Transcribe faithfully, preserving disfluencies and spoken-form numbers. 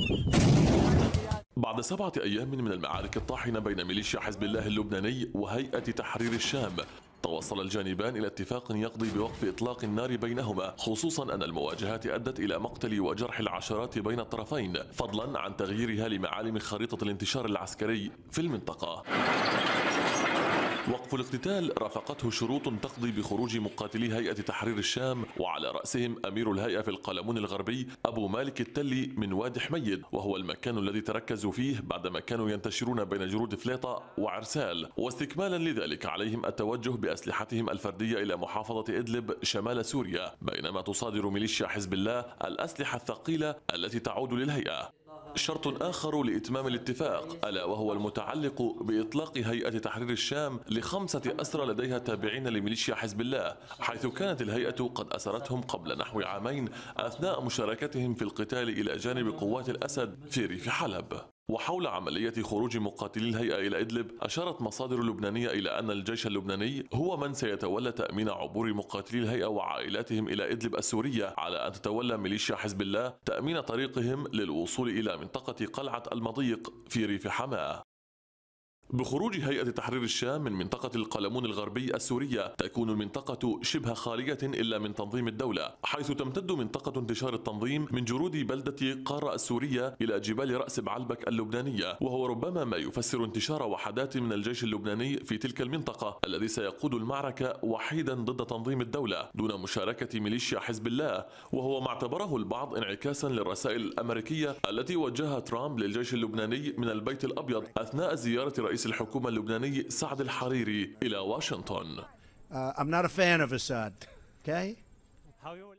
بعد سبعة أيام من المعارك الطاحنة بين ميليشيا حزب الله اللبناني وهيئة تحرير الشام، توصل الجانبان إلى اتفاق يقضي بوقف إطلاق النار بينهما، خصوصا أن المواجهات أدت إلى مقتل وجرح العشرات بين الطرفين، فضلا عن تغييرها لمعالم خريطة الانتشار العسكري في المنطقة. وقف الاقتتال رافقته شروط تقضي بخروج مقاتلي هيئة تحرير الشام، وعلى رأسهم أمير الهيئة في القلمون الغربي أبو مالك التلي من وادي حميد، وهو المكان الذي تركزوا فيه بعدما كانوا ينتشرون بين جرود فليطة وعرسال. واستكمالا لذلك عليهم التوجه بأسلحتهم الفردية إلى محافظة إدلب شمال سوريا، بينما تصادر ميليشيا حزب الله الأسلحة الثقيلة التي تعود للهيئة. شرط آخر لإتمام الاتفاق ألا وهو المتعلق بإطلاق هيئة تحرير الشام لخمسة أسرى لديها تابعين لميليشيا حزب الله، حيث كانت الهيئة قد أسرتهم قبل نحو عامين أثناء مشاركتهم في القتال إلى جانب قوات الأسد في ريف حلب. وحول عملية خروج مقاتلي الهيئة إلى إدلب، أشارت مصادر لبنانية إلى أن الجيش اللبناني هو من سيتولى تأمين عبور مقاتلي الهيئة وعائلاتهم إلى إدلب السورية، على أن تتولى ميليشيا حزب الله تأمين طريقهم للوصول إلى منطقة قلعة المضيق في ريف حماة. بخروج هيئة تحرير الشام من منطقة القلمون الغربي السورية، تكون المنطقة شبه خالية إلا من تنظيم الدولة، حيث تمتد منطقة انتشار التنظيم من جرود بلدة قارة السورية إلى جبال رأس بعلبك اللبنانية، وهو ربما ما يفسر انتشار وحدات من الجيش اللبناني في تلك المنطقة الذي سيقود المعركة وحيدا ضد تنظيم الدولة دون مشاركة ميليشيا حزب الله، وهو ما اعتبره البعض انعكاسا للرسائل الأمريكية التي وجهها ترامب للجيش اللبناني من البيت الأبيض أثناء زيارة رئيس الحكومة اللبناني سعد الحريري إلى واشنطن. Uh, I'm not a fan of Assad. Okay?